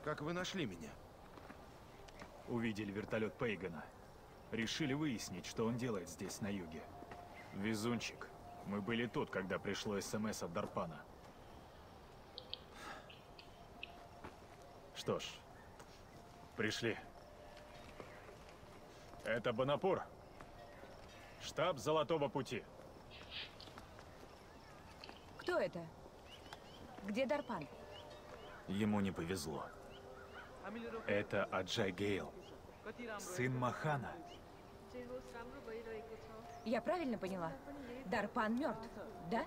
Как вы нашли меня? Увидели вертолет Пейгана. Решили выяснить, что он делает здесь, на юге. Везунчик. Мы были тут, когда пришло СМС от Дарпана. Что ж, пришли. Это Банапур. Штаб Золотого Пути. Кто это? Где Дарпан? Ему не повезло. Это Аджай Гейл, сын Махана. Я правильно поняла? Дарпан мертв, да?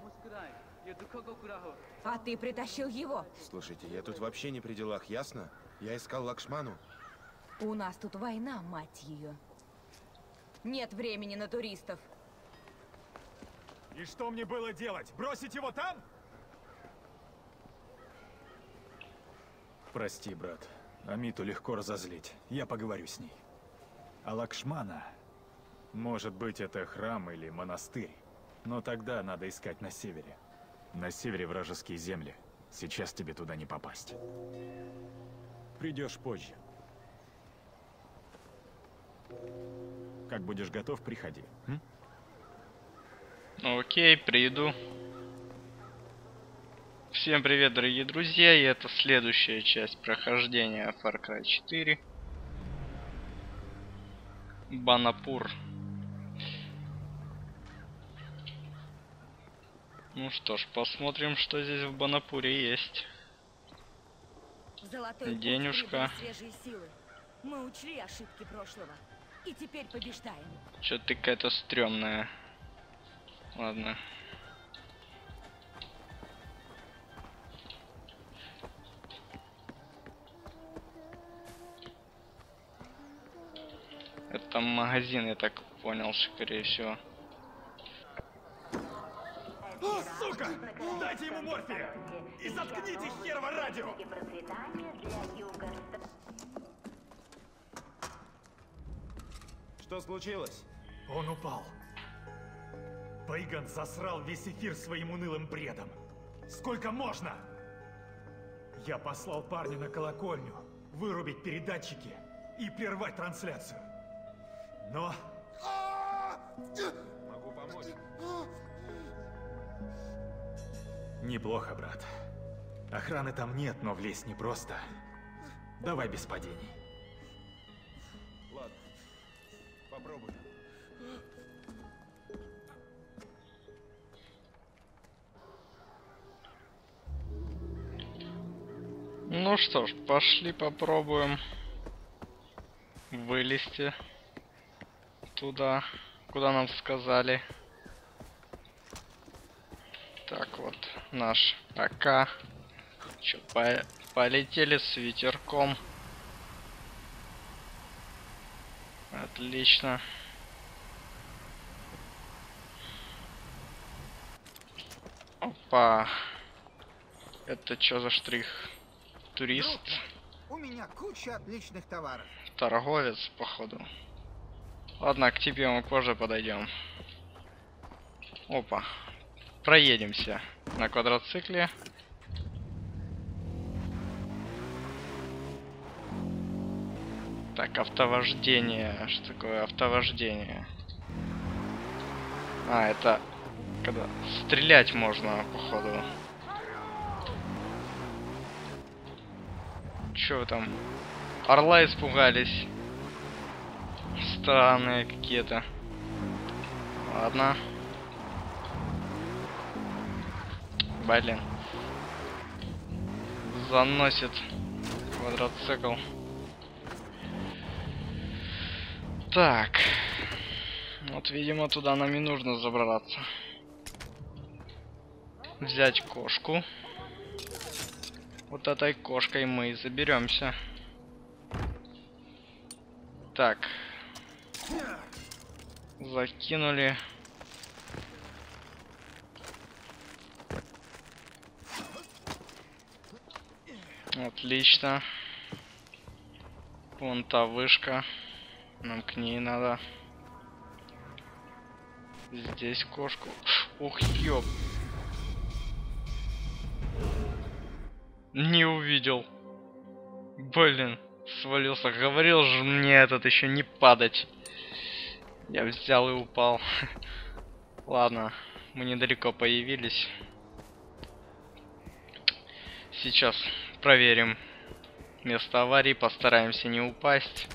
А ты притащил его. Слушайте, я тут вообще не при делах, ясно? Я искал Лакшману. У нас тут война, мать ее. Нет времени на туристов. И что мне было делать? Бросить его там? Прости, брат. Амиту легко разозлить. Я поговорю с ней. А Лакшмана... Может быть, это храм или монастырь. Но тогда надо искать на севере. На севере вражеские земли. Сейчас тебе туда не попасть. Придешь позже. Как будешь готов, приходи. Окей, приду. Всем привет, дорогие друзья, и это следующая часть прохождения Far Cry 4. Банапур. Ну что ж, посмотрим, что здесь в Банапуре есть. Золотой денежка. Свежие силы. Мы учли ошибки прошлого. И теперь побеждаем. Чё ты какая-то стрёмная. Ладно. Это магазин, я так понял, скорее всего. О, сука! Дайте ему морфия! И заткните херово радио! Что случилось? Он упал. Пейган засрал весь эфир своим унылым бредом. Сколько можно? Я послал парня на колокольню вырубить передатчики и прервать трансляцию. Но... Могу помочь. Неплохо, брат. Охраны там нет, но влезть непросто. Давай без падений. Ладно, попробуй. Ну что ж, пошли попробуем вылезти туда, куда нам сказали. Так, вот наш АК. Чё, полетели с ветерком. Отлично. Опа. Это чё за штрих? Турист? У меня куча отличных товаров. Торговец, походу. Ладно, к тебе мы позже подойдем. Опа. Проедемся на квадроцикле. Так, автовождение. Что такое автовождение? А, это когда стрелять можно, походу. Чё вы там? Орла испугались. Странные какие-то. Ладно. Блин. Заносит квадроцикл. Так. Вот, видимо, туда нам и нужно забраться. Взять кошку. Вот этой кошкой мы и заберемся. Так. Закинули. Отлично. Вон та вышка. Нам к ней надо. Здесь кошку. Ух, ёп. Не увидел. Блин, свалился. Говорил же мне этот еще не падать. Я взял и упал. Ладно, мы недалеко появились. Сейчас проверим место аварии, постараемся не упасть.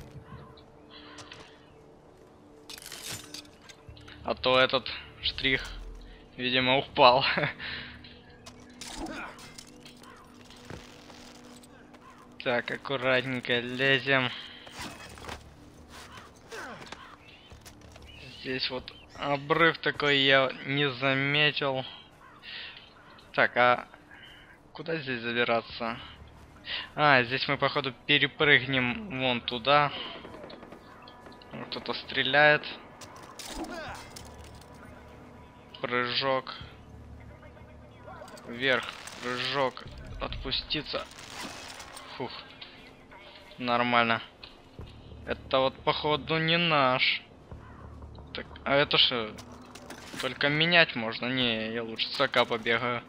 А то этот штрих, видимо, упал. Так, аккуратненько лезем. Здесь вот обрыв такой я не заметил. Так, а куда здесь забираться? А, здесь мы, походу, перепрыгнем вон туда. Кто-то стреляет. Прыжок. Вверх. Прыжок. Отпуститься. Фух. Нормально. Это вот, походу, не наш. Так, а это что? Только менять можно? Не, я лучше с АК побегаю.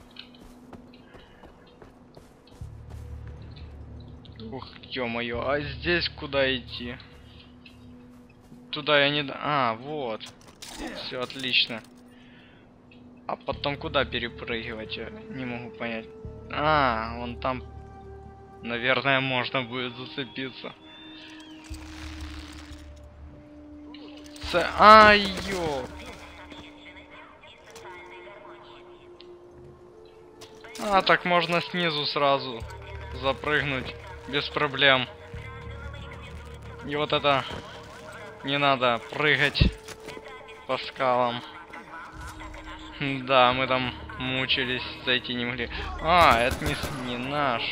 Ух, ё-моё, а здесь куда идти? Туда я не... А, вот. Все отлично. А потом куда перепрыгивать? Я не могу понять. А, вон там, наверное, можно будет зацепиться. Ай-ё! А, так можно снизу сразу запрыгнуть. Без проблем. И вот это... Не надо прыгать по скалам. Да, мы там мучились, зайти не могли. А, это не наш.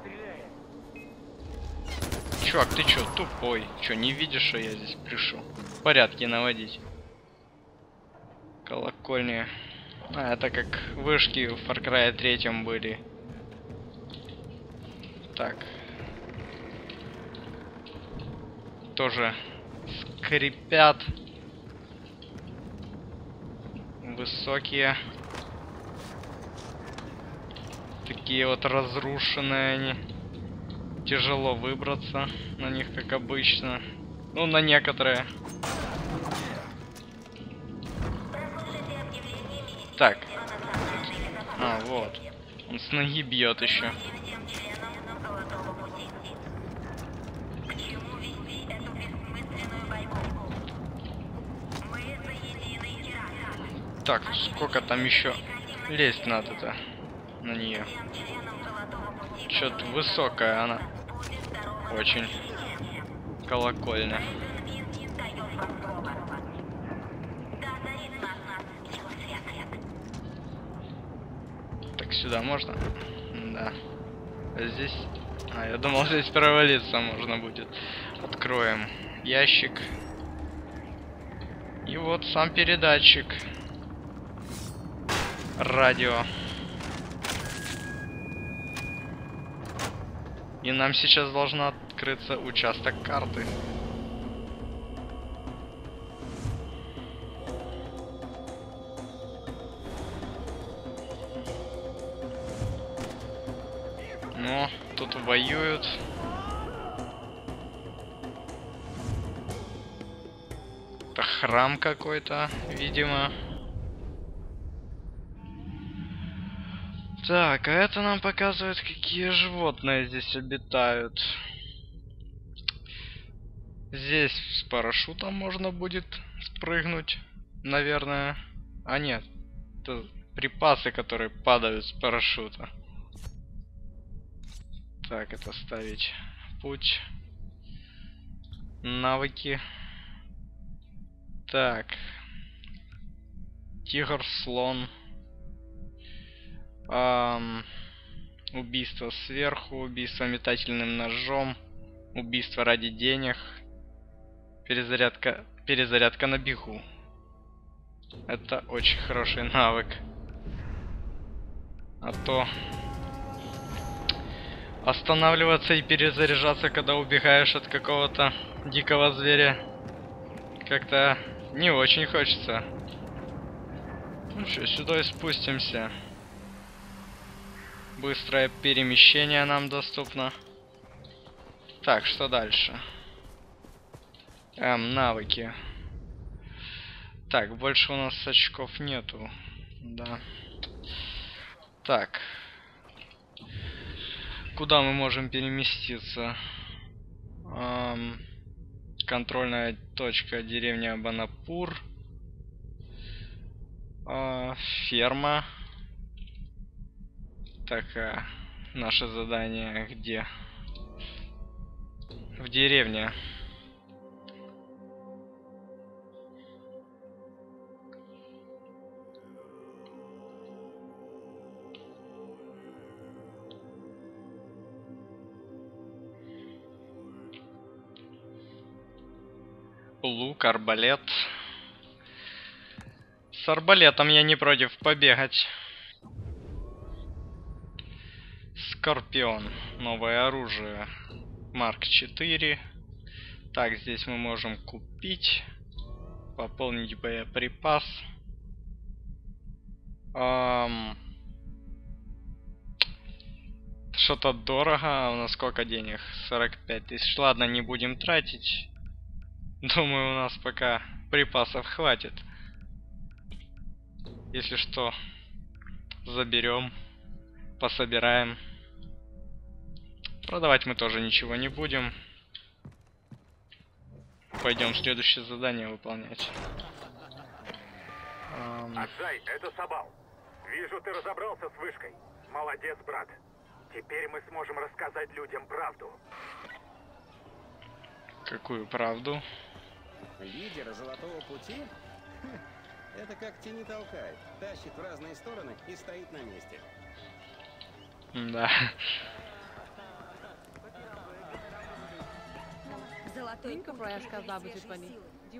Чувак, ты чё, тупой? Чё, не видишь, что я здесь пришел? Порядки наводить. Колокольня. А, это как вышки в Far Cry 3 были. Так. Тоже скрипят. Высокие. Такие вот разрушенные они. Тяжело выбраться на них, как обычно. Ну, на некоторые. Так. А, вот. Он с ноги бьет еще. Так, сколько там еще лезть надо-то на нее? Что-то высокая она. Очень. Колокольня. Так, сюда можно? Да. А здесь... А, я думал, здесь провалиться можно будет. Откроем ящик. И вот сам передатчик. Радио. И нам сейчас должен открыться участок карты. Ну, тут воюют. Это храм какой-то, видимо. Так, а это нам показывает, какие животные здесь обитают. Здесь с парашютом можно будет спрыгнуть, наверное. А нет, это припасы, которые падают с парашюта. Так, это ставить путь. Навыки. Так. Тигр, слон. Убийство сверху, убийство метательным ножом, убийство ради денег, перезарядка на бегу. Это очень хороший навык. А то останавливаться и перезаряжаться, когда убегаешь от какого-то дикого зверя, как-то не очень хочется. Ну что, сюда и спустимся. Быстрое перемещение нам доступно. Так, что дальше? Навыки. Так, больше у нас очков нету. Да. Так. Куда мы можем переместиться? Контрольная точка деревня Банапур. Ферма. Так, наше задание где? В деревне. Лук, арбалет. С арбалетом я не против побегать. Скорпион. Новое оружие. Марк 4. Так, здесь мы можем купить. Пополнить боеприпас. Что-то дорого. У нас сколько денег? 45 тысяч. Ладно, не будем тратить. Думаю, у нас пока припасов хватит. Если что, заберем, пособираем. Продавать мы тоже ничего не будем. Пойдем следующее задание выполнять. Аджай, это Сабал. Вижу, ты разобрался с вышкой. Молодец, брат. Теперь мы сможем рассказать людям правду. Какую правду? Лидера Золотого Пути? Это как тени толкает. Тащит в разные стороны и стоит на месте. Да. Золотой Nunca vai às casabas de Pani.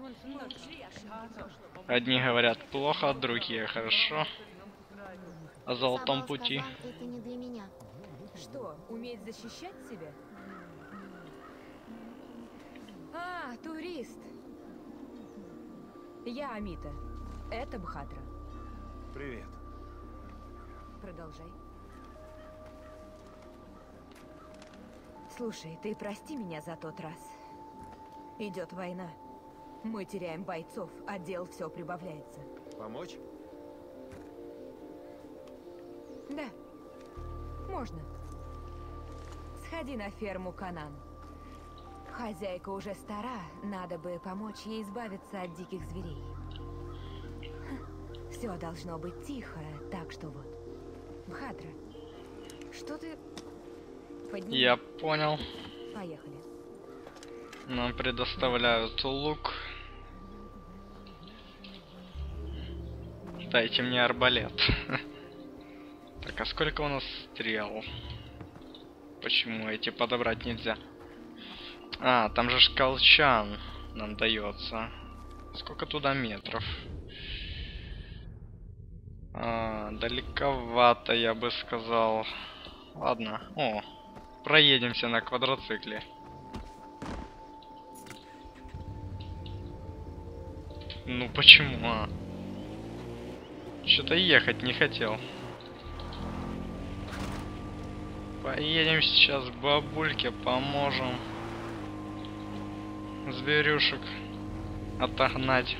Одни говорят плохо, другие хорошо. О золотом пути. Это не для меня. Что, уметь защищать себя? А, турист. Я Амита. Это Бхадра. Привет. Продолжай. Слушай, ты прости меня за тот раз. Идет война. Мы теряем бойцов, а дел все прибавляется. Помочь? Да. Можно. Сходи на ферму Канан. Хозяйка уже стара, надо бы помочь ей избавиться от диких зверей. Все должно быть тихо, так что вот. Бхадра, что ты... Подними. Я понял. Поехали. Нам предоставляют лук. Дайте мне арбалет. Так, а сколько у нас стрел? Почему эти подобрать нельзя? А, там же колчан нам дается. Сколько туда метров? Далековато, я бы сказал. Ладно. О, проедемся на квадроцикле. Ну почему? Что-то ехать не хотел. Поедем сейчас к бабульке, поможем зверюшек отогнать.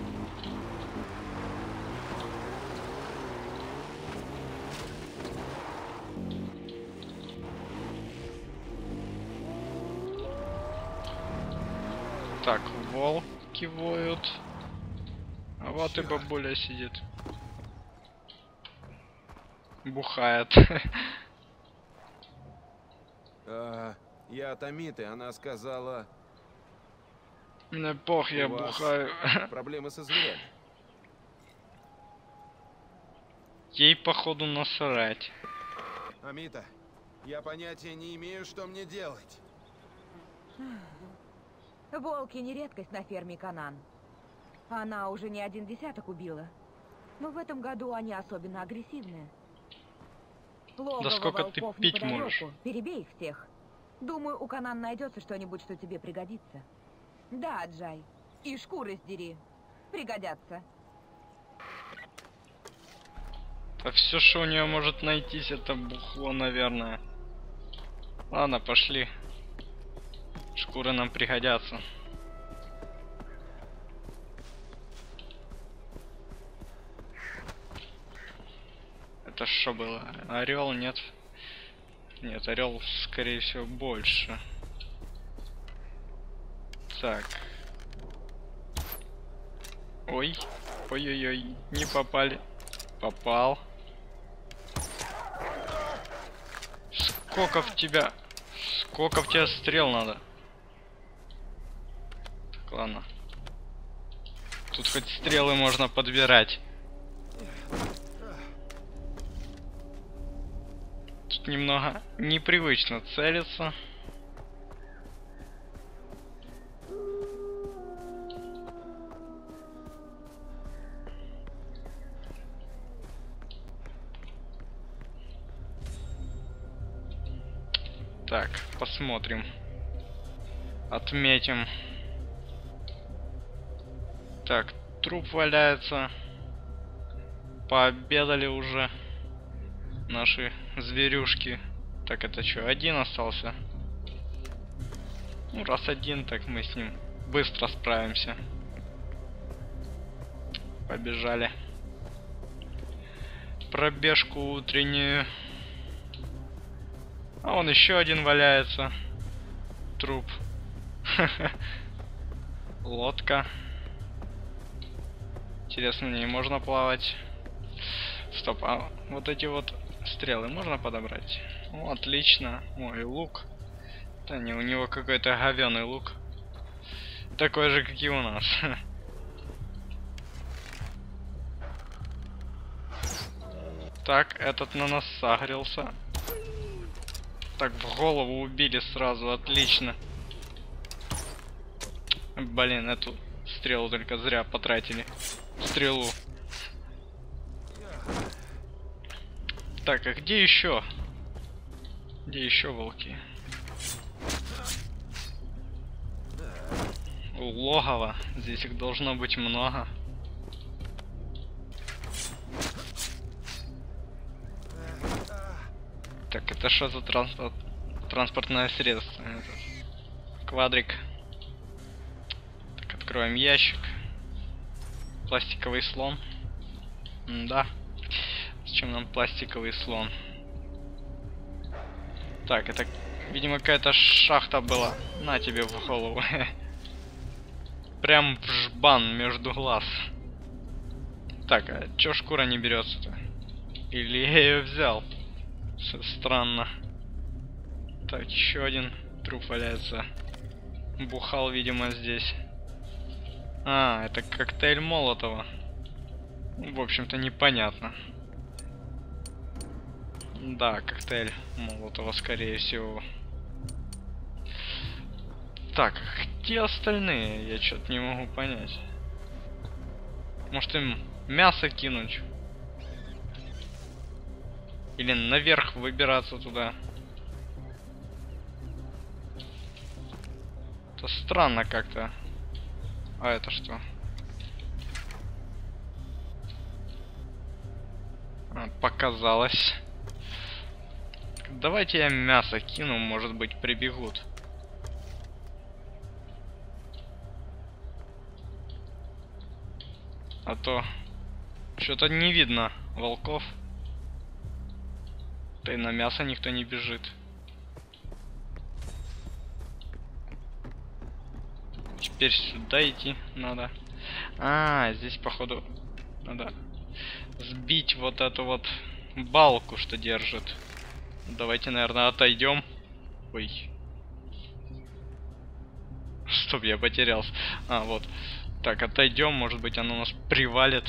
Так, волки воют. А вот и бабуля сидит. Бухает. Я от Амиты, она сказала... Мне пох, я У вас бухаю. Проблемы со зверями. Ей походу насрать. Амита, я понятия не имею, что мне делать. Волки не редкость на ферме Канан. Она уже не 1 десяток убила. Но в этом году они особенно агрессивные. Логово сколько ты волков пить неподалеку. можешь? Перебей их всех. Думаю, у Канан найдется что-нибудь, что тебе пригодится. Да, Джай. И шкуры сдери. Пригодятся. А все, что у нее может найтись, это бухло, наверное. Ладно, пошли. Шкуры нам пригодятся. Это что было? Орел, нет? Нет, орел, скорее всего, больше. Так. Ой. Ой-ой-ой. Не попали. Попал. Сколько в тебя... Сколько в тебя стрел надо? Так, ладно. Тут хоть стрелы можно подбирать. Тут немного непривычно целиться. Так, посмотрим. Отметим. Так, труп валяется. Пообедали уже наши зверюшки. Так, это что, один остался? Ну, раз один, так мы с ним быстро справимся. Побежали. Пробежку утреннюю. А вон еще один валяется. Труп. Лодка. Интересно, в ней можно плавать? Стоп, а вот эти вот стрелы можно подобрать? О, отлично. Ой, лук. Да не, у него какой-то говёный лук. Такой же, как и у нас. Так, этот на нас согрелся. Так, в голову убили сразу, отлично. Блин, эту стрелу только зря потратили. Стрелу. Так, а где еще? Где еще волки? У логова. Здесь их должно быть много. Так, это что за транспортное средство? Квадрик. Так, откроем ящик. Пластиковый слон. Да. Зачем нам пластиковый слон? Так, это, видимо, какая-то шахта была. На тебе в голову. Прям в жбан между глаз. Так, а чё шкура не берется-то? Или я ее взял? Странно. Так, еще один труп валяется. Бухал, видимо, здесь. А, это коктейль Молотова. В общем-то, непонятно. Да, коктейль Молотова, скорее всего. Так, где остальные? Я что-то не могу понять. Может, им мясо кинуть? Или наверх выбираться туда? Это странно как-то. А это что? Показалось. Давайте я мясо кину, может быть, прибегут. А то что-то не видно волков. Да и на мясо никто не бежит. Теперь сюда идти надо. А, здесь, походу, надо сбить вот эту вот балку, что держит. Давайте, наверное, отойдем. Ой. Стоп, я потерялся. А, вот. Так, отойдем, может быть, оно нас привалит.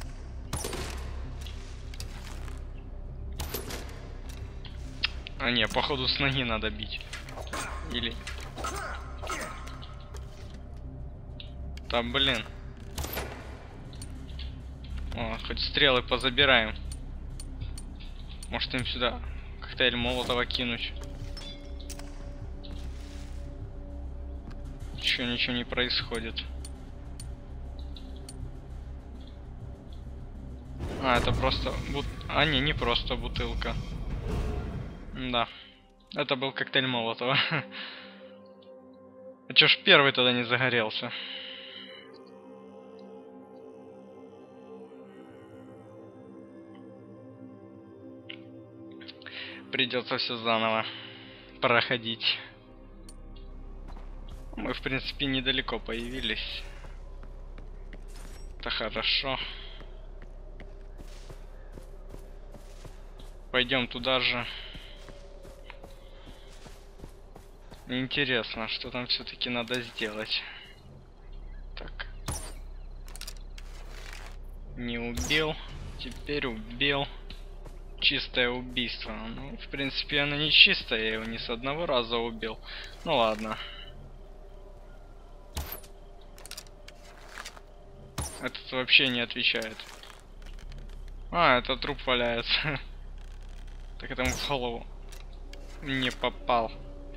А не, походу с ноги надо бить. Или... Да блин. О, хоть стрелы позабираем. Может им сюда коктейль Молотова кинуть. Ничего не происходит. А, это просто... А, не просто бутылка. Да. Это был коктейль Молотова. А чё ж первый тогда не загорелся? Придется все заново проходить. Мы, в принципе, недалеко появились. Это хорошо. Пойдем туда же. Интересно, что там все-таки надо сделать. Так. Не убил. Теперь убил. Чистое убийство. Ну, в принципе, оно не чистое. Я его не с одного раза убил. Ну ладно. Этот вообще не отвечает. А, это труп валяется. Так этому в голову не попал.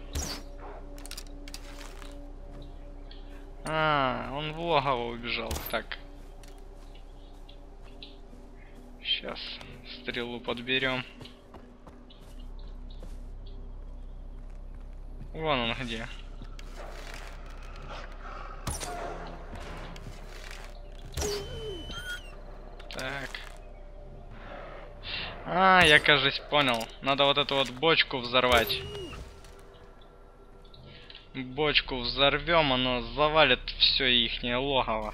А, он в логово убежал. Так. Сейчас стрелу подберем. Вон он где. Так. А, я, кажется, понял. Надо вот эту вот бочку взорвать. Бочку взорвем, оно завалит все ихнее логово.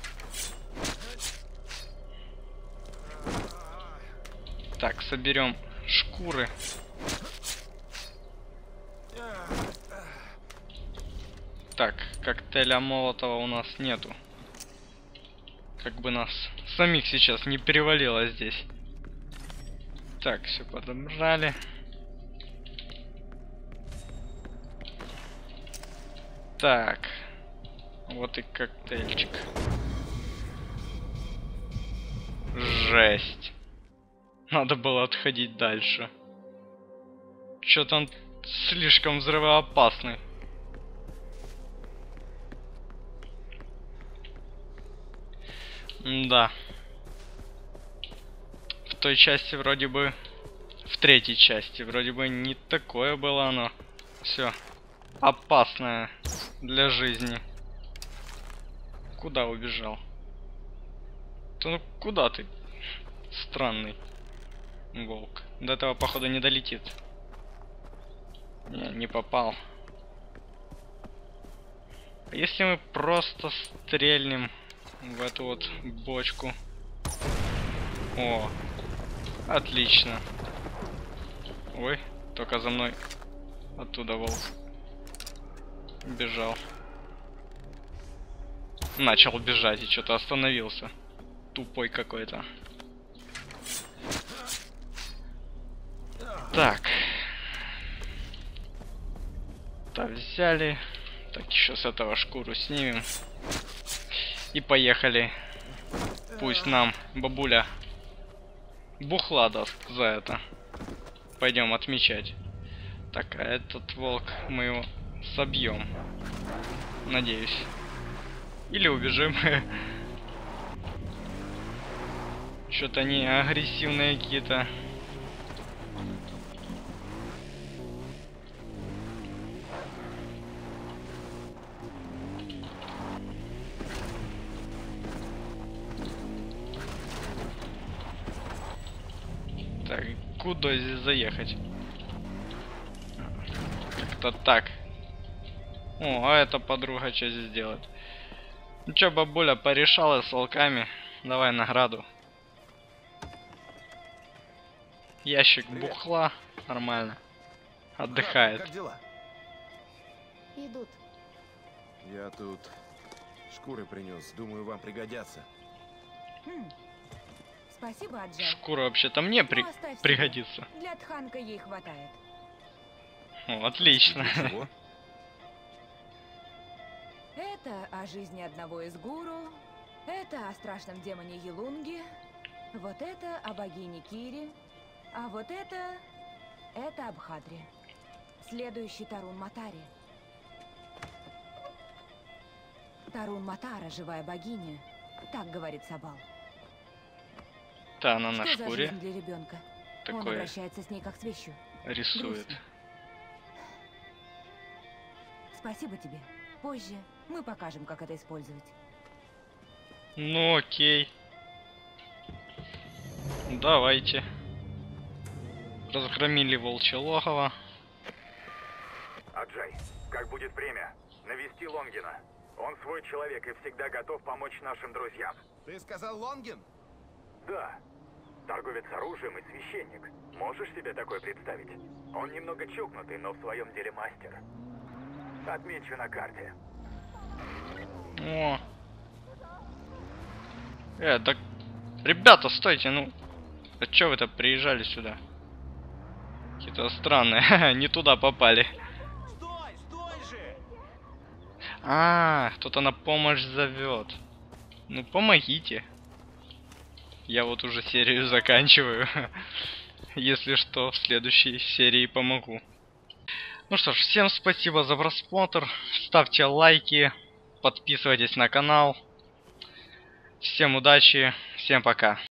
Так, соберем шкуры. Так, коктейля Молотова у нас нету. Как бы нас самих сейчас не перевалило здесь. Так, все подобрали. Так. Вот и коктейльчик. Жесть. Надо было отходить дальше. Чё-то он слишком взрывоопасный. Да. В той части вроде бы... В третьей части вроде бы не такое было оно. Все. Опасное для жизни. Куда убежал? Да ну куда ты? Странный волк. До этого, походу, не долетит. Не попал. А если мы просто стрельнем в эту вот бочку? О, отлично. Ой, только за мной оттуда волк бежал. Начал бежать и что-то остановился. Тупой какой-то. Так. Так, взяли. Так, еще с этого шкуру снимем. И поехали. Пусть нам бабуля бухла даст за это. Пойдем отмечать. Так, а этот волк мы его собьем. Надеюсь. Или убежим. Что-то они агрессивные какие-то. Так, куда здесь заехать? Как-то так. О, а эта подруга что здесь делает? Ну чё, бабуля порешала с волками? Давай награду. Ящик бухла. Нормально. Отдыхает. Как дела? Идут. Я тут шкуры принес. Думаю, вам пригодятся. Спасибо, Аджай. Шкура вообще-то мне Ну, оставь себе. пригодится. Для Тханка ей хватает. О, отлично. Чего? Это о жизни одного из гуру. Это о страшном демоне Елунге. Вот это о богине Кире. А вот это об Хадре. Следующий Тарун Матари. Тарун Матара, живая богиня. Так говорит Сабал. Да, она на Что за шкуре жизнь для ребенка? Он такое обращается с ней как с вещью. рисует. Грустно. Спасибо тебе. Позже мы покажем, как это использовать. Ну окей. Давайте. Разгромили волчье логово. Аджай, как будет время, навести Лонгина. Он свой человек и всегда готов помочь нашим друзьям. Ты сказал Лонгин? Да. Торговец оружием и священник. Можешь себе такое представить? Он немного чокнутый, но в своем деле мастер. Отмечу на карте. О. Так... Ребята, стойте, ну... А чё вы-то приезжали сюда? Какие-то странные. Не туда попали. Стой! Стой же! Кто-то на помощь зовет. Ну, помогите. Я вот уже серию заканчиваю. Если что, в следующей серии помогу. Ну что ж, всем спасибо за просмотр. Ставьте лайки. Подписывайтесь на канал. Всем удачи. Всем пока.